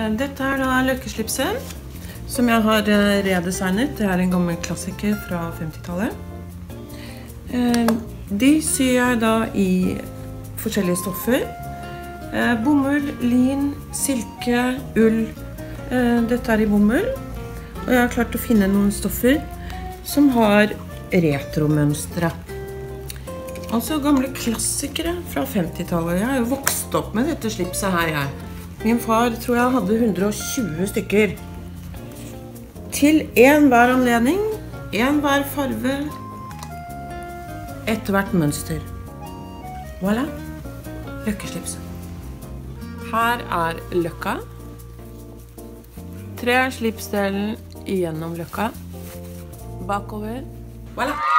Dette er da løkkeslipset som jeg har redesignet. Det er en gammel klassiker fra 50-tallet. De syr jeg da i forskjellige stoffer. Bomull, lin, silke, ull. Dette er i bomull. Og jeg har klart å finne noen stoffer som har retromønstre. Altså gamle klassikere fra 50-tallet. Jeg har jo vokst opp med dette slipset her, Min far tror jeg hadde 120 stykker. Til en hver anledning, en hver farve, etter hvert mønster. Voilà, løkkeslipset. Her er løkka. Tre slipsdelen igjennom løkka. Bakover. Voilà.